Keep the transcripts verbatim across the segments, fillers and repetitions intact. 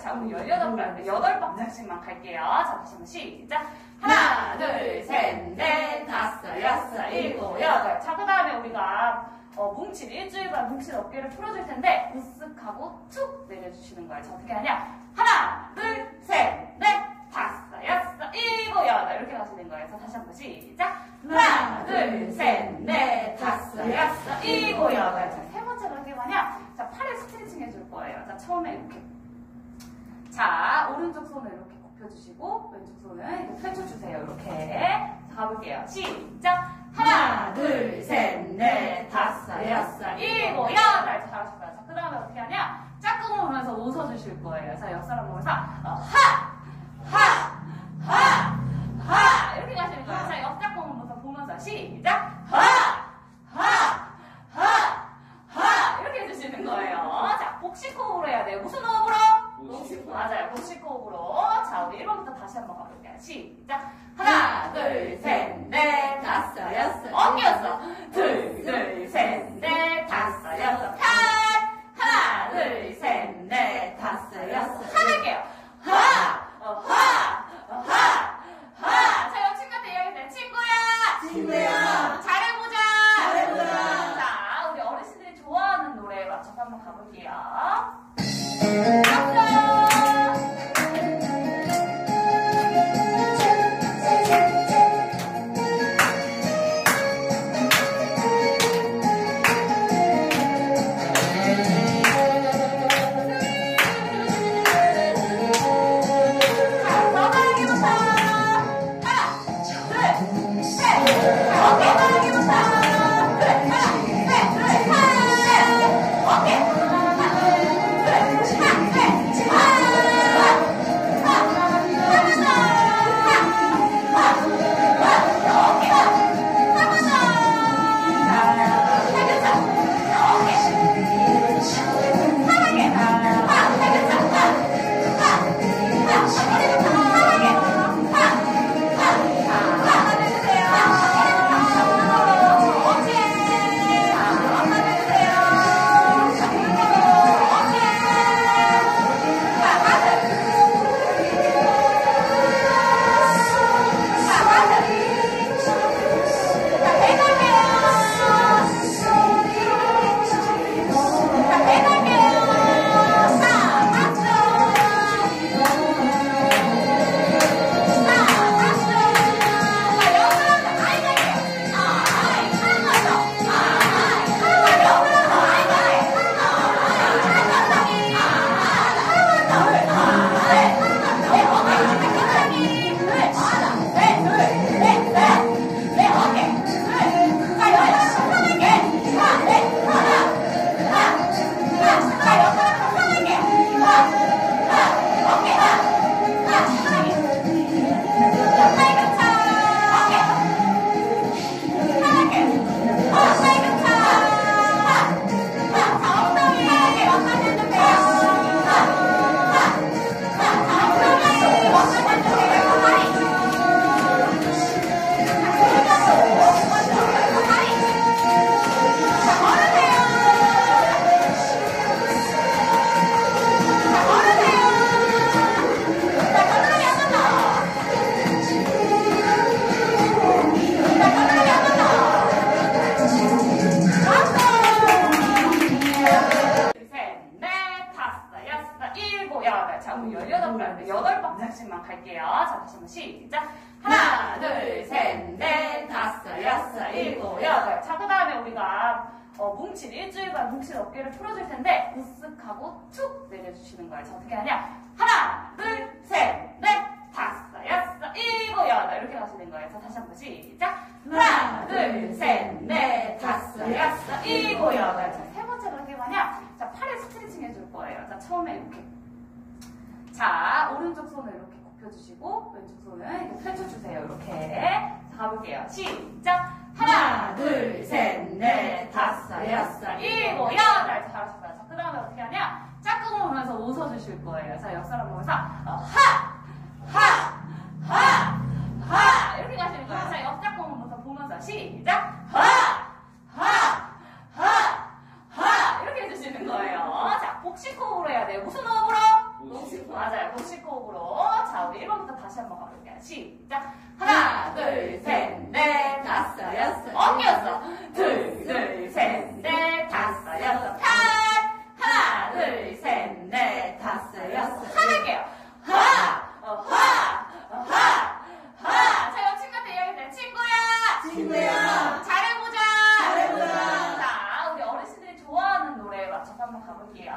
자, 우리 열여덟 번, 여덟 박자씩만 갈게요. 자, 다시 한번 시작. 하나, 둘, 셋, 넷, 다섯, 여섯, 일곱, 여덟. 자, 그 다음에 우리가 어, 뭉칠, 일주일간 뭉칠 어깨를 풀어줄 텐데, 으쓱하고 툭 내려주시는 거예요. 자, 어떻게 하냐? 하나, 둘, 셋, 넷, 다섯, 여섯, 일곱, 여덟. 이렇게 가시는 거예요. 자, 다시 한번 시작. 하나, 둘, 셋, 넷, 다섯, 여섯, 일곱, 여덟. 자, 세 번째로 어떻게 하냐? 자, 팔을 스트레칭 해줄 거예요. 자, 처음에 이렇게. 자, 오른쪽 손을 이렇게 굽혀주시고, 왼쪽 손을 이렇게 펼쳐주세요. 이렇게. 자, 가볼게요. 시작. 하나, 둘, 셋, 넷, 다섯, 여섯, 일곱, 여덟. 잘하셨어요. 자, 그 다음에 어떻게 하냐? 짝꿍을 보면서 웃어주실 거예요. 자, 옆 사람 보면서, 어, 하! 하! 하! 하! 이렇게 가시는 거예요. 자, 옆 짝꿍을 보면서 시작! 하! 하! 하! 하! 이렇게 해주시는 거예요. 자, 복식호흡으로 해야 돼요. 무슨 호흡으로? 복식호흡. 맞아요. 복식호흡으로. 자, 우리 일 번부터 다시 한번 가볼게요. 시작! 하나, 둘, 셋, 넷, 다섯, 여섯. 엉겼어. 둘, 둘, 셋, 넷, 다섯, 여섯. 팔. 하나, 둘, 셋, 넷, 다섯, 여섯. 하나게요. 하! 어, 하! 어, 하! 하! 자, 옆 친구한테 이야기해. 친구야! 친구야! 잘해보자! 잘해보자! 자, 우리 어르신들이 좋아하는 노래에 맞춰서 한번 가볼게요. 여덟 박자씩만 갈게요. 자, 다시 한번 시작. 하나, 둘, 셋, 넷, 다섯, 여섯, 일곱, 여덟. 자, 그 다음에 우리가 어, 뭉칠, 일주일간 뭉칠 어깨를 풀어줄 텐데, 으쓱하고 툭 내려주시는 거예요. 자, 어떻게 하냐? 하나, 둘, 셋, 넷, 다섯, 여섯, 일곱, 여덟. 이렇게 가시는 거예요. 자, 다시 한번 시작. 하나, 둘, 셋, 넷, 다섯, 여섯, 일곱, 여덟. 자, 세 번째로 어떻게 하냐? 자, 팔을 스트레칭 해줄 거예요. 자, 처음에 이렇게. 자, 오른쪽 손을 이렇게 굽혀주시고, 왼쪽 손을 이렇게 펼쳐주세요. 이렇게. 자, 가볼게요. 시작. 하나, 둘, 셋, 넷, 다섯, 여섯, 일곱, 여덟. 잘하셨어요. 자, 그 다음에 어떻게 하냐? 짝꿍을 보면서 웃어주실 거예요. 자, 옆 사람 보면서, 어, 하! 하! 하! 하! 이렇게 가시는 거예요. 자, 옆 짝꿍을 보면서 시작. 하! 하! 하! 하! 이렇게 해주시는 거예요. 자, 복식호흡으로 해야 돼요. 무슨 호흡으로? 복식호흡. 우리 일 번부터 다시 한번 가볼게요. 시작. 하나, 둘, 셋, 넷, 다섯, 여섯. 어깨였어. 둘, 둘, 셋, 넷, 다섯, 여섯. 팔. 하나, 둘, 셋, 넷, 다섯, 여섯. 하늘게요. 하, 어, 하, 어, 하, 하. 자, 옆 친구한테 이야기해. 친구야. 친구야. 잘해보자. 잘해보자. 자, 우리 어르신들이 좋아하는 노래에 맞춰서 한번 가볼게요.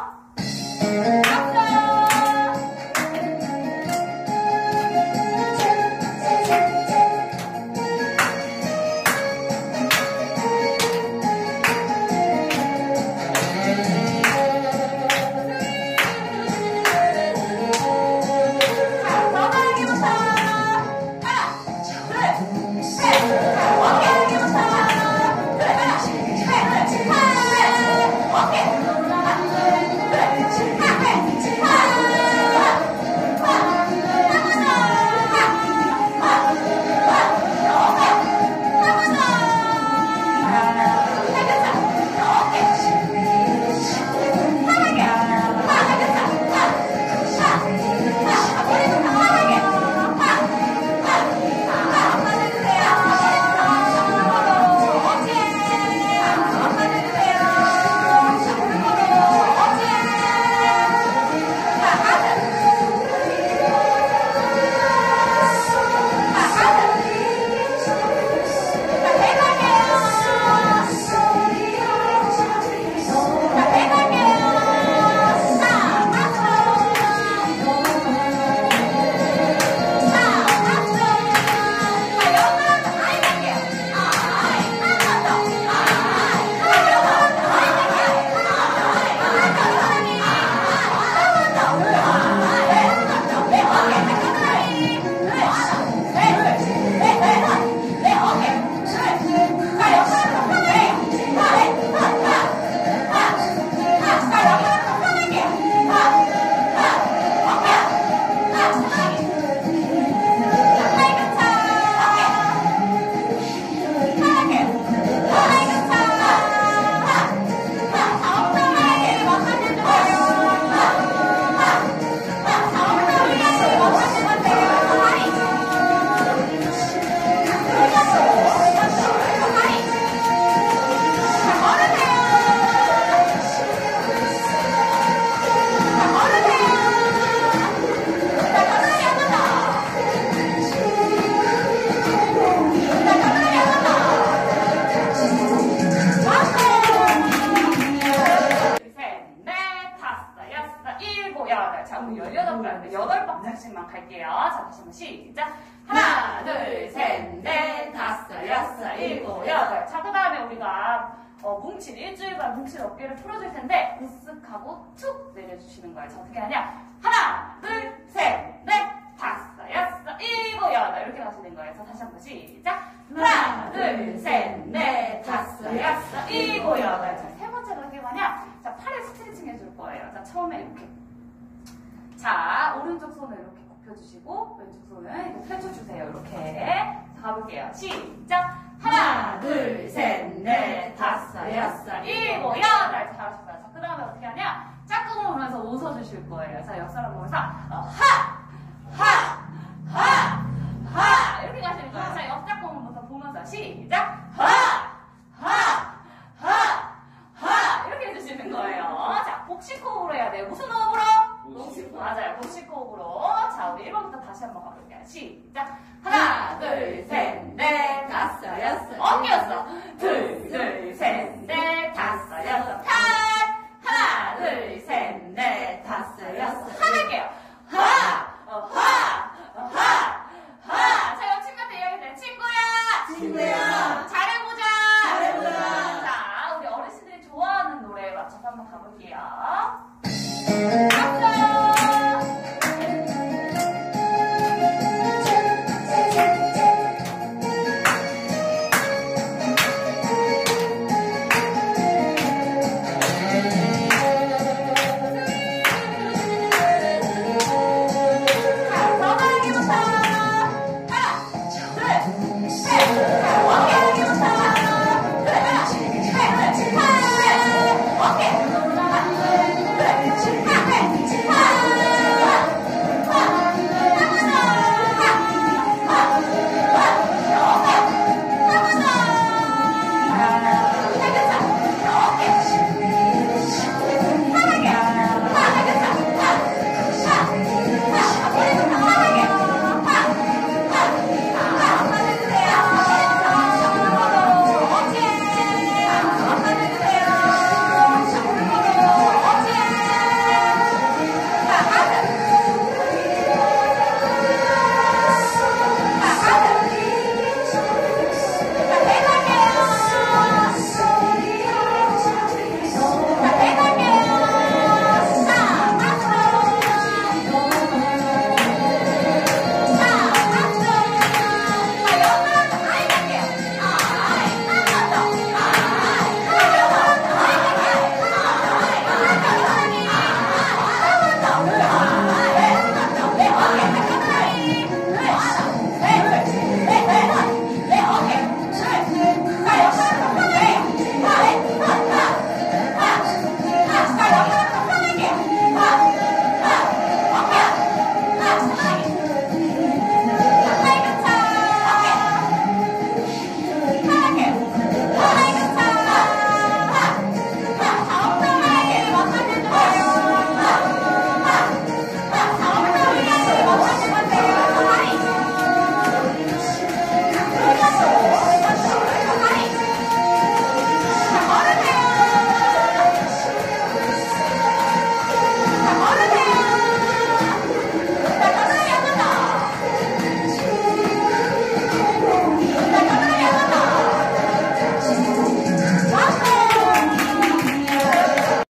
여덟 박자씩만 갈게요. 자, 다시 한번 시작. 하나, 둘, 셋, 넷, 다섯, 여섯, 일곱, 여덟. 자, 그 다음에 우리가 어, 뭉칠, 일주일간 뭉칠 어깨를 풀어줄 텐데 으쓱하고 툭 내려주시는 거예요. 자, 어떻게 하냐? 하나, 둘, 셋, 넷, 다섯, 여섯, 일곱, 여덟. 이렇게 가시는 거예요. 자, 다시 한번 시작. 하나, 둘, 셋, 넷, 다섯, 여섯, 일곱, 여덟. 자, 세 번째로 어떻게 하냐? 자, 팔을 스트레칭 해줄 거예요. 자, 처음에 이렇게. 자, 오른쪽 손을 이렇게 굽혀주시고 왼쪽 손을 이렇게 펼쳐주세요. 이렇게. 자, 가볼게요. 시작. 하나, 둘, 셋, 넷, 다섯, 여섯, 일곱, 여덟. 잘하셨어요. 자, 그 다음에 어떻게 하냐? 짝꿍을 보면서 웃어주실 거예요. 자, 옆 사람 보면서 어, 하! 하! 하! 하! 이렇게 가시는 거예요. 자, 옆 짝꿍부터 보면서 시작. 하! 하! 하! 하! 이렇게 해주시는 거예요. 자, 복식호흡으로 해야 돼요. 무슨 호흡으로? 복식호흡. 맞아요. 복식호흡으로. 자, 우리 일 번부터 다시 한번 가볼게요. 시작. 하나, 둘, 셋, 넷, 다섯, 여섯. 어깨였어. 둘, 둘, 셋, 넷, 다섯, 여섯. 팔. 하나, 둘, 셋, 넷, 다섯, 여섯. 하늘게요. 하! 어, 하! 어, 하! 하! 자, 옆 친구한테 이야기해. 친구야! 친구야. 잘해보자! 잘해보자. 자, 우리 어르신들이 좋아하는 노래에 맞춰서 한번 가볼게요.